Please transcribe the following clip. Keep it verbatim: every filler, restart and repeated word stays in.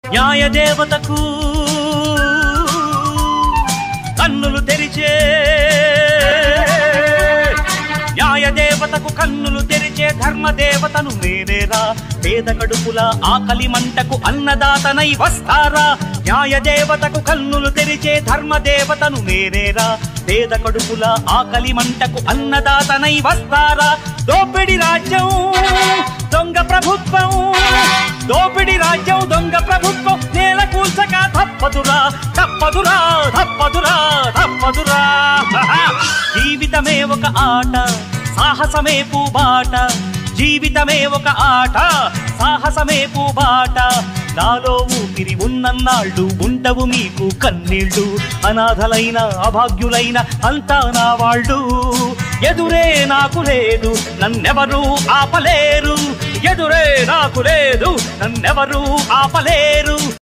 న్యాయ దేవతకు కన్నులు తెరిచే న్యాయ దేవతకు కన్నులు తెరిచే ధర్మ దేవతను నేనేరా పేద కడుపుల ఆకలి మంటకు అన్నదాతనై వస్తారా న్యాయ దేవతకు కన్నులు తెరిచే ధర్మ దేవతను నేనేరా పేద కడుపుల ఆకలి మంటకు అన్నదాతనై వస్తారా దోపిడి రాజ్యం దొంగ ప్రభుత్వం దోపిడి రాజ్యం దొంగ ప్రభుత్వం నేల కూల్చక తప్పదురా తప్పదురా తప్పదురా తప్పదురా జీవితమే ఒక ఆట సాహసమే పూబాట జీవితమే ఒక ఆట సాహసమే పూబాట నాలో ఊపిరి ఉన్నన్నాళ్ళు ఉండవు మీకు కన్నీళ్ళు అనాథలైన అభాగ్యులైన అంతా నా వాళ్ళు ఎదురే నాకు లేదు నన్నెవరూ ఆపలేరు ఎదురే నాకు లేదు నన్నెవరూ ఆపలేరు